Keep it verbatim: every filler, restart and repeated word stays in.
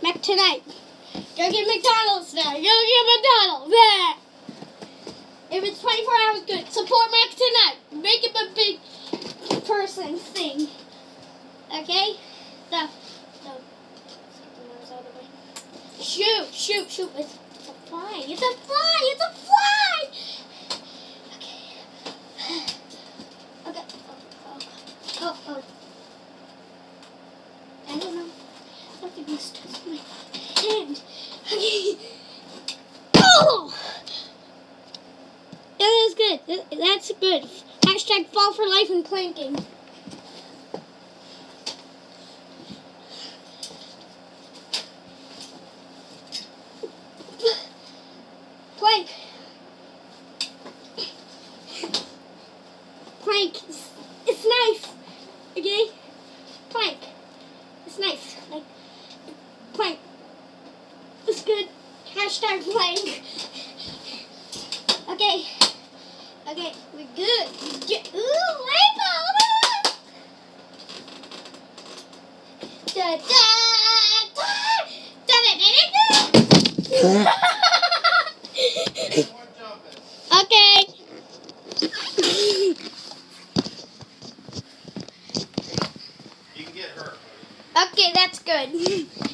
Mac tonight. Go get McDonald's now. Go get McDonald's. Yeah. If it's twenty-four hours good, support Mac tonight. Make him a big person thing. Okay? So, so, shoot, shoot, shoot. It's, it's a fly. It's a fly. It's a fly. Okay. Okay. Oh, oh, oh. oh. I don't know. Something was touching my hand. Okay. Oh! That is good. That's good. Hashtag fall for life and planking. Plank. Plank. It's, it's nice. Okay? Plank. It's nice. Like, plank. It's good. Hashtag plank. Okay. Okay, we're good. Get, ooh, rainbow! Da, da, da, da, da, da, da. Okay. You can get her. Okay, that's good.